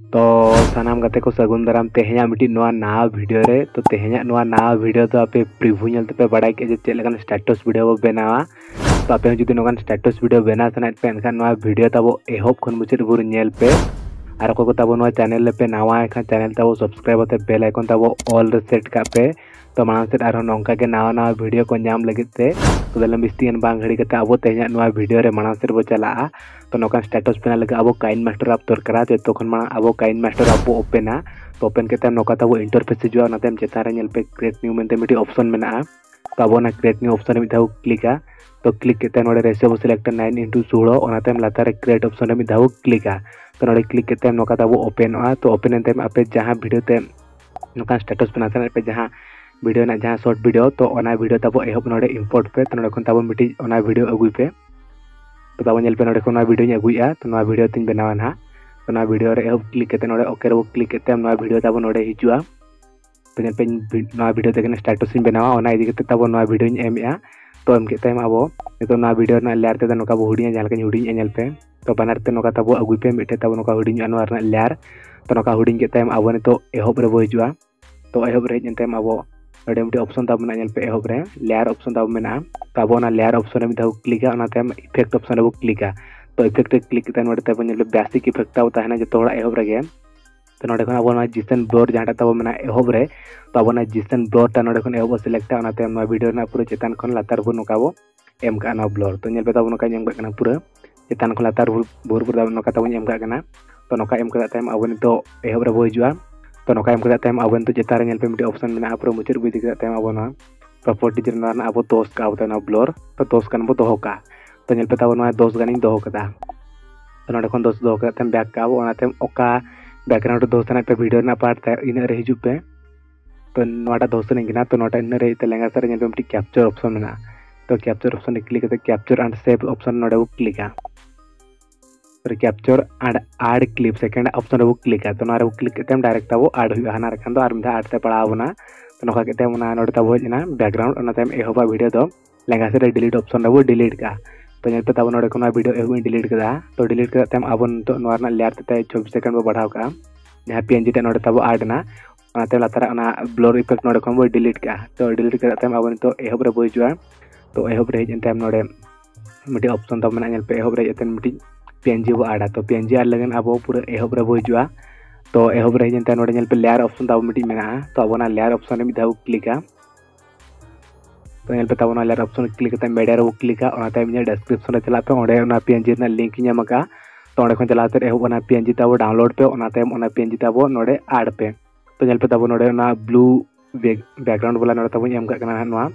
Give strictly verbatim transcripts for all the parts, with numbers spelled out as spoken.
तो सानाम गाते को सगुन दाराम तेहेኛ मिट्टी नवा नवा वीडियो रे तो तेहेኛ नवा नवा वीडियो तो आपे प्रीव्यू नेलते पे बड़ाई के चेक लेकन स्टेटस वीडियो बो बनावा तो आपे जुदी नोकान स्टेटस वीडियो बना सना पे एनखान नवा वीडियो ताबो एहोब खन मुचेद बुर नेल पे आर को ताबो नवा चैनल पे नवा एखान चैनल ताबो सब्सक्राइब होते बेल आइकन ताबो ऑल रे सेट का पे तो माना से आरो नोंका के नवा नवा वीडियो को नाम लगिते तो दलम बिस्तियन बांग घड़ी कते अब तेहेኛ नवा वीडियो रे माना से बो चला तो नोकान स्टेटस पे लगे अब काइन मास्टर आप दरकारा तो तखन मा अब काइन मास्टर आप ओपना तो ओपन के नोका तब इंटरफेस हिजुआ नाते चेतान रे पे क्रिएट न्यू मेनते मिटी ऑप्शन मेना तो अब ना क्रिएट न्यू ऑप्शन मिदाव क्लिका तो क्लिक के नोडे रेसिबो सिलेक्ट नाइन इंटू सोलह ओनाते लातार क्रिएट ऑप्शन मिदाव क्लिका तो नोडे क्लिक के नोका तब ओपनआ तो ओपन एनते आपे जहां वीडियो ते नोकान स्टेटस पे नाते पे जहां वीडियो ना जहां शॉर्ट वीडियो तो ओना वीडियो तब एहब नोडे इंपोर्ट पे तो नोडे खन तब मिटी ओना वीडियो अगुई पे तो तब नेल पे नोडे खन वीडियो अगुइया तो नोआ वीडियो तिन बनावा ना तो नोआ वीडियो रे एहब क्लिक के नोडे ओके रे क्लिक के नोआ वीडियो तब नोडे हिजुआ तो नेल पे नोआ वीडियो ते स्टेटस इन बनावा ओना इदी के तब नोआ वीडियो एमया तो एम के टाइम अब नितो नोआ वीडियो ना लेयर ते नोका हुडिया जहां के हुडिया नेल पे तो बनार ते नोका तब अगुई पे मिटे तब नोका हुडिया नोआ रे लेयर तो नोका हुडिया के टाइम अब नितो एहब रे बो हिजुआ तो एहब रे हेज टाइम अब नोडे मिटे ऑप्शन तब मेना नेल पे एहब रे लेयर ऑप्शन तब मेना तब ओना लेयर ऑप्शन में दाव क्लिका ओना टाइम इफेक्ट ऑप्शन रे क्लिका तो इफेक्ट क्लिक के नोडे तब नेल बेसिक इफेक्ट ताव ताहना जतो हड़ा एहब रे तो नोडे खन अब जिसन ब्लर जहां तब मेना एहब रे तो अब जिसन ब्लर ता नोडे खन एहब सिलेक्ट ओना टाइम नो वीडियो ना पूरा चेतान खन लातार बो नोका बो एम का ना ब्लर तो नेल पे तब नोका एम का पूरा चेतान खन लातार बोर बोर तब नोका तब एम का तो नोका एम का टाइम अब नितो एहब रे बो हिजुआ तो नोका एम का टाइम अब नितो चेतान नेल पे मिटे ऑप्शन मेना पूरा मुचर बुई दिख टाइम अब ना प्रॉपर्टी जरना ना अब दोस का अब ना ब्लर तो दोस कान बो दोहो का तो नेल पे तब ना दोस गानी दोहो कदा तो नोडे खन दोस दोहो का टाइम बैक का ओना टाइम ओका बैकग्राउंड दोस ना पे वीडियो ना पार्ट था इन रे हिजु पे तो नोटा दोस नेगिना तो नोटा इन रे ते लेंगा सर नेल पे मिटी कैप्चर ऑप्शन मेना तो कैप्चर ऑप्शन ने क्लिक करते कैप्चर एंड सेव ऑप्शन नोडे वो क्लिका फिर capture and add clip second option वो क्लिका तो नारे वो क्लिक करते डायरेक्ट वो ऐड हुआ हना रखन तो आर मिदा ऐड ते पड़ावना तो नोका के ना नोडे तब होजना बैकग्राउंड ओना टाइम एहोबा वीडियो दो लेंगा से डिलीट ऑप्शन रे वो डिलीट का तो नेल पे तब नोडे कोना वीडियो एहो डिलीट कदा तो डिलीट करते हम अब तो नोरना लेयर ते चौबीस सेकंड बो बढ़ाव का जहां पीएनजी ते नोडे तब ऐड ना ओना ते लातार ओना ब्लर इफेक्ट नोडे खन बो डिलीट का तो डिलीट करते हम अब तो एहो रे बो हिजुआ तो एहो रे हेज टाइम नोडे मिटी ऑप्शन तब मेना नेल पे एहो रे जते मिटी पीएनजी बो आड़ा तो पीएनजी आड़ लगन अब पूरा एहो रे बो हिजुआ तो एहो रे हेज नोडे नेल पे लेयर ऑप्शन तब मिटी मेना तो अब ना लेयर ऑप्शन में दाव क्लिका तो नेल पे तब ना लेयर ऑप्शन क्लिक करते मीडिया रे वो क्लिका ओना टाइम ने डिस्क्रिप्शन रे चला पे ओडे ओना पीएनजी ना लिंक ᱧᱟᱢ का तो ओडे खन चलाते एहो ओना पीएनजी तब डाउनलोड पे ओना टाइम ओना पीएनजी तब नोडे ऐड पे तो नेल पे तब नोडे ओना ब्लू बैकग्राउंड वाला नोडे तब एम का ना नोआ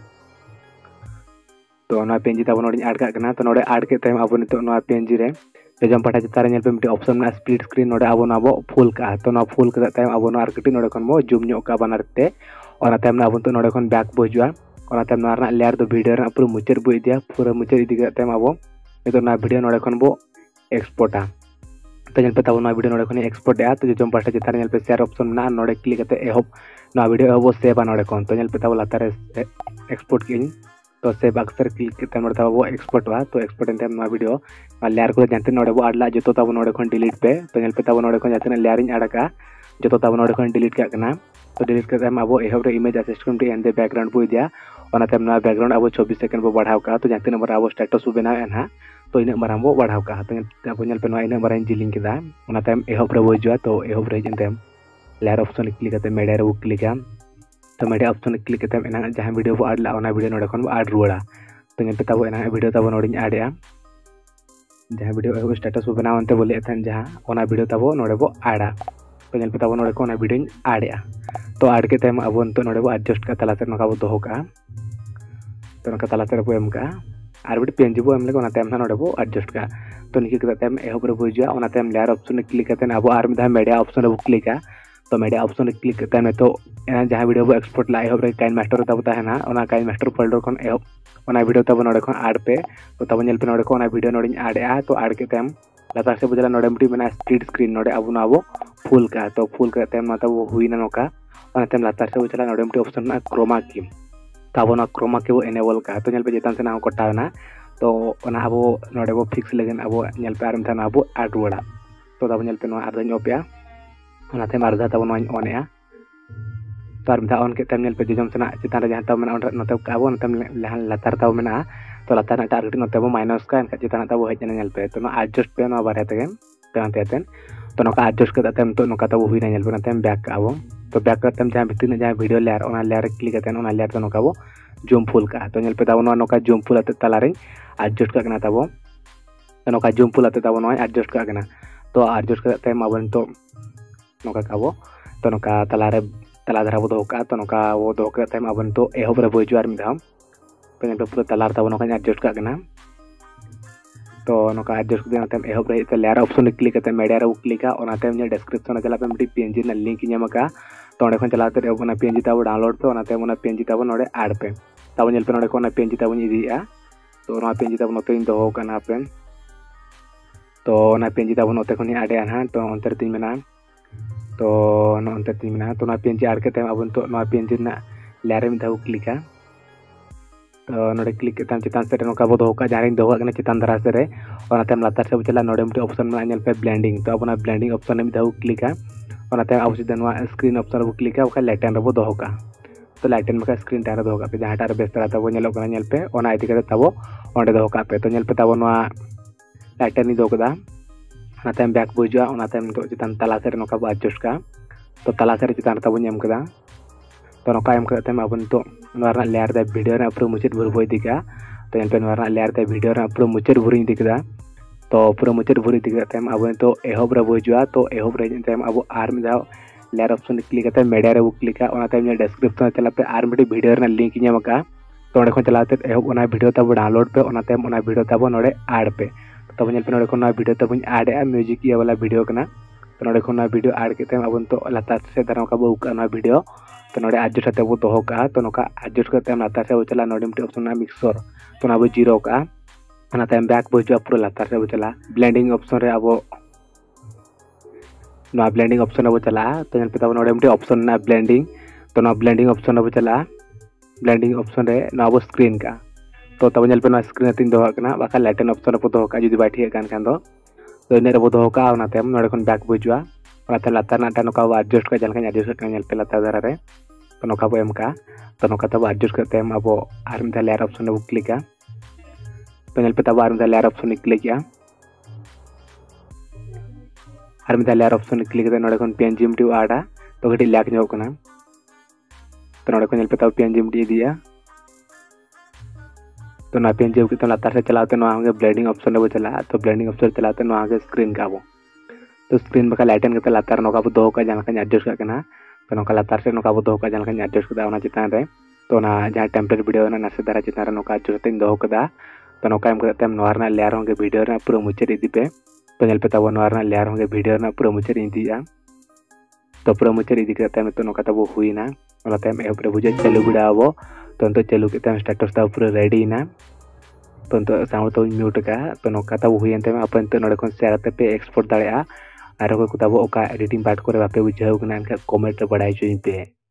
तो ओना पीएनजी तब नोडे ऐड का तो नोडे ऐड के टाइम अब नितो नोआ पीएनजी रे जम पाटा चितार नेल पे मिटी ऑप्शन में स्प्लिट स्क्रीन नोडे अब ना फुल का तो ना फुल का टाइम अब ना आर कटी नोडे खन मो जूम ᱧᱚᱜ का बनारते ओना टाइम ना अब तो नोडे खन बैक बो हिजुआ ओना टाइम ना रना लेयर दो वीडियो रे पूरा मुचर बो इदिया पूरा मुचर इदी के टाइम अब नितो ना वीडियो नोडे खन बो एक्सपोर्टा तो नेल पे तब ना वीडियो नोडे खन एक्सपोर्ट आ तो जम पाटा चितार नेल पे शेयर ऑप्शन ना नोडे क्लिक करते एहोब ना वीडियो एहोब सेव आ नोडे खन तो नेल पे तब लातार एक्सपोर्ट किन तो सेव अक्सर क्लिक करते नोडे तब वो एक्सपोर्ट वा तो एक्सपोर्ट एन टाइम ना वीडियो लेयर को जानते नोडे वो आडला जतो तब नोडे खन डिलीट पे तो नेल पे तब नोडे खन जाते लेयर इन आडका जतो तब नोडे खन डिलीट का कना तो डिलीट करते हम अब एहोब रे इमेज असिस्टेंट रे एंड बैकग्राउंड बो दिया ओना टाइम ना बैकग्राउंड अब चौबीस सेकंड बो बढ़ाव का तो जानते नंबर अब स्टेटस बो बनाव एना तो इन माराम बो बढ़ाव का तो अब नेल पे ना इन माराम जिलिंग केदा ओना टाइम एहोब रे बो जुआ तो एहोब रे जन टाइम लेयर ऑप्शन क्लिक करते मीडिया रे वो क्लिका तो मीडिया ऑप्शन क्लिक करते एना जहां वीडियो बो ऐड ला ओना वीडियो नोडे खन बो ऐड रुवाड़ा तो नेल पे तब एना वीडियो तब नोडे ऐड आ जहां वीडियो एहो स्टेटस बो बनाव अंते बोले एथन जहां ओना वीडियो तब नोडे बो ऐडा तो नेल पे तब नोडे को ओना वीडियो ऐड आ तो ऐड के टाइम अब तो नोडे बो एडजस्ट का तलाते नोका बो दोहो का तो नोका तलाते बो एम का आर बिट पीएनजी बो एम ले ओना टाइम ना नोडे बो एडजस्ट का तो निके के टाइम एहो रे बो हिजुआ ओना टाइम लेयर ऑप्शन क्लिक करते अब आर मिदा मीडिया ऑप्शन रे क्लिका तो मीडिया ऑप्शन क्लिक करते में तो एना जहां वीडियो बो एक्सपोर्ट ला एहो रे काइन मास्टर तब ताहना ओना काइन मास्टर फोल्डर खन एहो ओना वीडियो तब नोडे खन ऐड पे तो तब नेल पे नोडे को ओना वीडियो नोडे ऐड आ तो ऐड के टाइम लातार से बुझला नोडे मिटी मेना स्प्लिट स्क्रीन नोडे अब ना वो फुल का तो फुल का टाइम ना तब हुईना नोका ओना टाइम लातार से बुझला नोडे मिटी ऑप्शन ना क्रोमा की तब ना क्रोमा के वो एनेबल का तो नेल पे जेतान से ना कोटावना तो ओना अब नोडे वो फिक्स लगन अब नेल पे आरम था ना अब ऐड रुवाड़ा तो तब नेल पे नो आर दन ओपिया ओनाते मारदा तब नोन ऑनया तो आर मिधा ऑन के तम नेल पे जोजम सना चितान रे जहां तब मेना नोते काबो नोते लातार तब मेना तो लातार ना टारगेट नोते बो माइनस का एनका चितान तब हेज नेल पे तो नो एडजस्ट पे नो बारे तगे पेनते तेन तो नोका एडजस्ट के तम तो नोका तब हुई नेल पे नोते बैक काबो तो बैक कर तम जहां भितिर जहां वीडियो लेयर ओना लेयर क्लिक करते ओना लेयर तो नोका बो जूम फुल का तो नेल पे तब नोका जूम फुल अते तलारे एडजस्ट का तब तो नोका जूम फुल अते तब नो एडजस्ट का तो एडजस्ट करते माबन तो नोका काबो तो नोका तलारे तला धरा वो दोका तो नोका वो दो करते माबन तो एहोब रे बोजु आर मिदाम तो नेल पे पूरा तलार तब नोका एडजस्ट का तो नोका एडजस्ट करते नाते एहोब रे ते लेयर ऑप्शन क्लिक करते मीडिया रे क्लिक का ओनाते ने डिस्क्रिप्शन चला पे मिटी पीएनजी ना लिंक ᱧᱟᱢᱟᱠᱟ तो ओंडे खन चलाते रे ओना पीएनजी तब डाउनलोड पे ओनाते ओना पीएनजी तब नोडे ऐड पे तब नेल पे नोडे को ओना पीएनजी तब इदिया तो ओना पीएनजी तब नोते इन दोहो कना पे तो ओना पीएनजी तब नोते खन ऐड आना तो अंतर तीन मेना तो नो अंतर तीन मेना तो ओना पीएनजी ऐड करते अब तो ओना पीएनजी ना लेयर में दाउ क्लिका तो नोडे क्लिक करते चितान से नोका बो दोका जहां इन दोका चितान धरा से रे ओनाते लातार से चला नोडे मिटी ऑप्शन में नेल पे ब्लेंडिंग तो अब ओना ब्लेंडिंग ऑप्शन में दाउ क्लिका ओनाते अब सीधा नोआ स्क्रीन ऑप्शन रे क्लिका ओका लाइटन रे बो दोका तो लाइटन में स्क्रीन टार दोका पे जहां टार बेस तरा तब नेलो कना नेल पे ओना इति करते तब ओंडे दोका पे तो नेल पे तब नोआ लाइटन नि दोकदा ओनाते बैक बुजुआ ओनाते तो चितान तला से नोका बो एडजस्ट का तो तला से चितान तब एम कदा तो नोका एम करते माबन तो नोरा लेयर दे वीडियो रे पूरा मुचेद भर बोय दिका तो नेल पे नोरा लेयर दे वीडियो रे पूरा मुचेद भर दिकदा तो पूरा मुचेद भर दिकते माबन तो एहोब रे बुजुआ तो एहोब रे जते अब आर मिदा लेयर ऑप्शन क्लिक करते मीडिया रे क्लिक का ओनाते ने डिस्क्रिप्शन चला पे आर मिडी वीडियो रे लिंक ᱧᱟᱢᱟᱠᱟ तो ओंडे खन चलाते एहोब ओना वीडियो तब डाउनलोड पे ओनाते ओना वीडियो तब नोडे ऐड पे तब नेल पे नोडे खन वीडियो तब ऐड ए म्यूजिक ये वाला वीडियो कना तो नोडे खन वीडियो ऐड करते अब तो लातार से दरा का बो का वीडियो तो नोडे एडजस्ट करते वो दोहो का तो नोका एडजस्ट करते लातार से चला नोडे मिटी ऑप्शन ना मिक्सर तो ना बो जीरो का ओनाते बैक बुजुआ पूरा लातार से चला ब्लेंडिंग ऑप्शन रे अब ना ब्लेंडिंग ऑप्शन अब चला तो नेल पे तब नोडे मिटी ऑप्शन ना ब्लेंडिंग तो ना ब्लेंडिंग ऑप्शन अब चला ब्लेंडिंग ऑप्शन रे ना अब स्क्रीन का तो तब नेल पे ना स्क्रीन तीन दोहा कना बाका लाइटन ऑप्शन अब दोहा का जुदी बाठी कान कान दो तो इने रे बो दोहा का ओनाते नोडे खन बैक बुजुआ ओनाते लातार ना नोका एडजस्ट का जलका एडजस्ट का नेल पे लातार धरा रे तो नोका बो एम का तो नोका तब एडजस्ट करते हम अब आर मिदा लेयर ऑप्शन अब क्लिक का तो नेल पे तब आर मिदा लेयर ऑप्शन क्लिक किया आर मिदा लेयर ऑप्शन क्लिक करते नोडे खन पीएनजी मिटी आडा तो गटी लैक ᱧᱚᱜ कना तो नोडे खन नेल पे तब पीएनजी मिटी दिया तो ना पीएनजी के तो लातार से चलाते नो आगे ब्लेंडिंग ऑप्शन अब चला तो ब्लेंडिंग ऑप्शन चलाते नो आगे स्क्रीन का बो तो स्क्रीन बका लाइटन के लातार नोका बो दो का जान का एडजस्ट करना तो नोका लातार से नोका बो दो का जान का एडजस्ट करदा ओना चितान रे तो ना जहां टेम्पलेट वीडियो ना नसे दारा चितान रे नोका एडजस्ट करते दो कदा तो नोका एम करते नोरना लेयर होंगे वीडियो रे पूरा मुचेद इदी पे तो नेल पे तब नोरना लेयर होंगे वीडियो रे पूरा मुचेद इदिया तो पूरा मुचेद इदी करते तो नोका तब हुईना ओनाते एम पूरा बुझे चालू बिडावो तो तो चालू के स्टेटस तब पूरा रेडी ना तो तो साउंड तो म्यूट का तो नोका तब हुई एनते अपन तो नोडे खन शेयर ते पे एक्सपोर्ट दाड़े आ आरो को तब ओका एडिटिंग पार्ट करे बापे बुझाव कना एनका कमेंट रे बडाई चोइन पे।